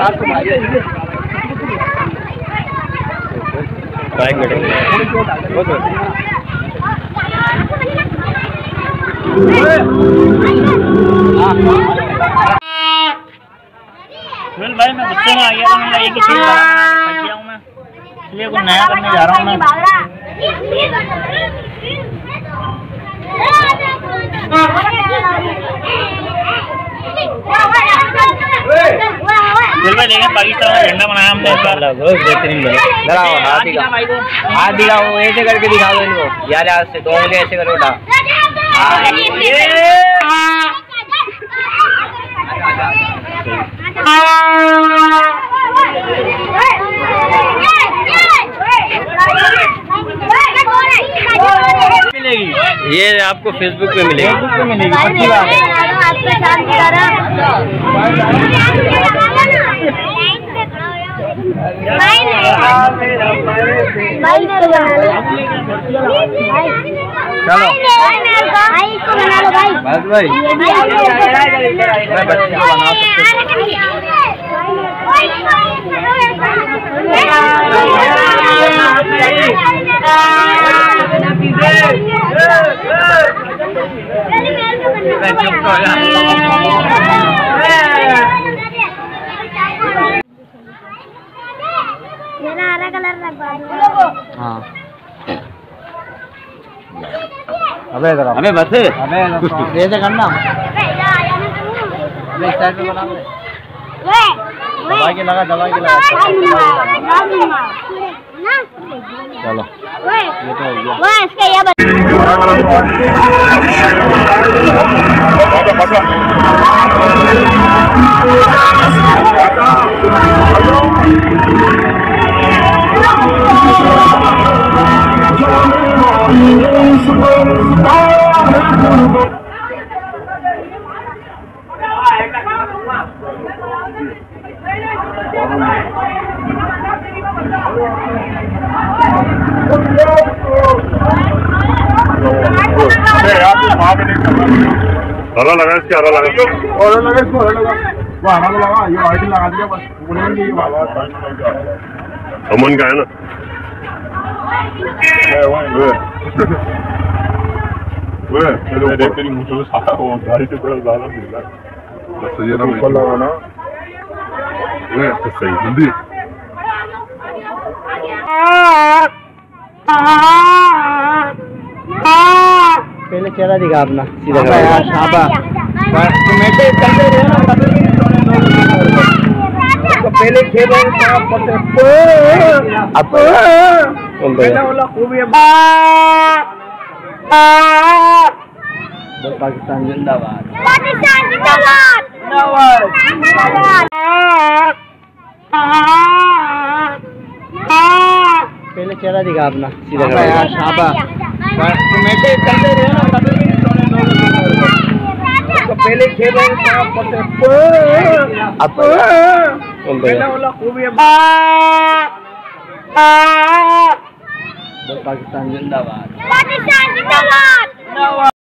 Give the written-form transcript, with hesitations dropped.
भाई मैं गुस्से में आ गया था, मैं एक ही चीज फंस गया हूँ मैं, इसलिए कुछ नया करने जा रहा हूँ मैं। भाई देखें पाकिस्तान का झंडा बनाया हमने इस बार, बेहतरीन बना। हाथ दिखाओ, ऐसे करके दिखा दो इनको यार, आज से 2 उंगली ऐसे करो उठा। मिलेगी ये आपको फेसबुक पे मिलेगी, फेसबुक पे मिलेगी, पक्की बात है। चलो बस भाई, बच्चे को बना मेरा हरा कलर लगवा। हाँ अबे इधर अबे बस अबे ऐसे करना, अबे इस साइड पे बना दे। दबा के लगा, दबा के लगा। चलो ये तो हो गया। वो इसका ये हरा लगा इसके, हरा लगा इसको, हरा लगा वो हरा लगा, ये वाइट लगा दिया बस। अमन का है ना, तेरी मुझे सारा वो गाड़ी से थोड़ा ज्यादा मिला बस, ये ना ऊपर लगाना सही जल्दी। पहले चेहरा दिखा अपना सीधा यार, शाबाश। कमेटी चलते रहे ना, तो पहले खेल पाकिस्तान जिंदाबाद, पाकिस्तान जिंदाबाद। पहले चेहरा दिखा अपना सीधा यार, शाबाश। कमेटी चलते रहे ना, तो पहले खेल पाकिस्तान जिंदाबाद, पाकिस्तान जिंदाबाद।